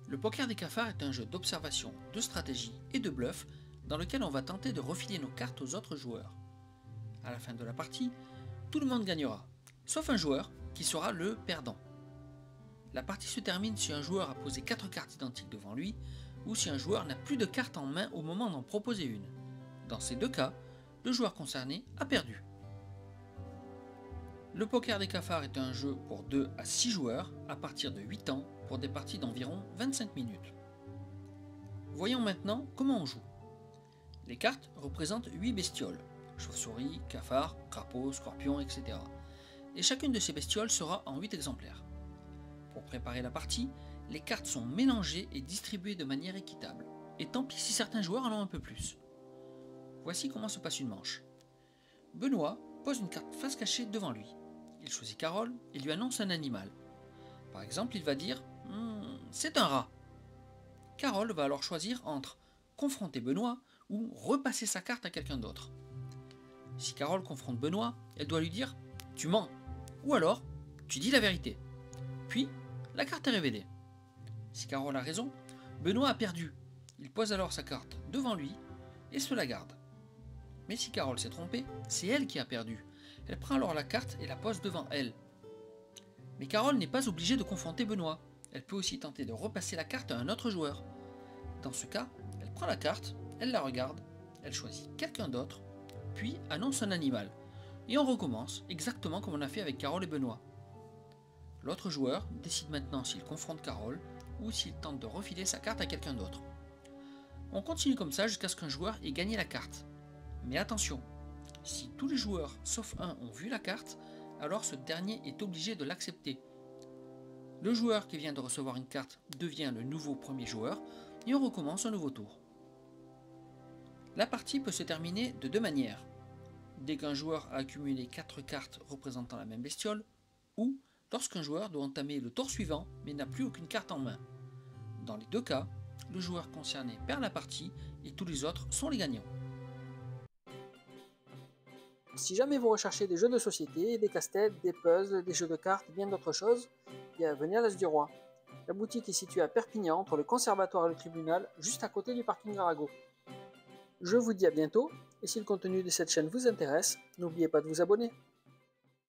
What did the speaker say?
Le poker des cafards est un jeu d'observation, de stratégie et de bluff dans lequel on va tenter de refiler nos cartes aux autres joueurs. À la fin de la partie, tout le monde gagnera, sauf un joueur qui sera le perdant. La partie se termine si un joueur a posé 4 cartes identiques devant lui ou si un joueur n'a plus de cartes en main au moment d'en proposer une. Dans ces deux cas, le joueur concerné a perdu. Le poker des cafards est un jeu pour 2 à 6 joueurs à partir de 8 ans pour des parties d'environ 25 minutes. Voyons maintenant comment on joue. Les cartes représentent 8 bestioles, chauve-souris, cafards, crapauds, scorpions, etc. Et chacune de ces bestioles sera en 8 exemplaires. Pour préparer la partie, les cartes sont mélangées et distribuées de manière équitable. Et tant pis si certains joueurs en ont un peu plus. Voici comment se passe une manche. Benoît pose une carte face cachée devant lui. Il choisit Carole et lui annonce un animal. Par exemple, il va dire « c'est un rat ». Carole va alors choisir entre confronter Benoît ou repasser sa carte à quelqu'un d'autre. Si Carole confronte Benoît, elle doit lui dire « tu mens » ou alors « tu dis la vérité ». Puis, la carte est révélée. Si Carole a raison, Benoît a perdu. Il pose alors sa carte devant lui et se la garde. Mais si Carole s'est trompée, c'est elle qui a perdu. Elle prend alors la carte et la pose devant elle. Mais Carole n'est pas obligée de confronter Benoît. Elle peut aussi tenter de repasser la carte à un autre joueur. Dans ce cas, elle prend la carte, elle la regarde, elle choisit quelqu'un d'autre, puis annonce un animal. Et on recommence exactement comme on a fait avec Carole et Benoît. L'autre joueur décide maintenant s'il confronte Carole ou s'il tente de refiler sa carte à quelqu'un d'autre. On continue comme ça jusqu'à ce qu'un joueur ait gagné la carte. Mais attention, si tous les joueurs sauf un ont vu la carte, alors ce dernier est obligé de l'accepter. Le joueur qui vient de recevoir une carte devient le nouveau premier joueur et on recommence un nouveau tour. La partie peut se terminer de deux manières. Dès qu'un joueur a accumulé 4 cartes représentant la même bestiole, ou lorsqu'un joueur doit entamer le tour suivant mais n'a plus aucune carte en main. Dans les deux cas, le joueur concerné perd la partie et tous les autres sont les gagnants. Si jamais vous recherchez des jeux de société, des casse-têtes, des puzzles, des jeux de cartes, bien d'autres choses, venez à l'As du Roi. La boutique est située à Perpignan, entre le Conservatoire et le Tribunal, juste à côté du parking Arago. Je vous dis à bientôt, et si le contenu de cette chaîne vous intéresse, n'oubliez pas de vous abonner.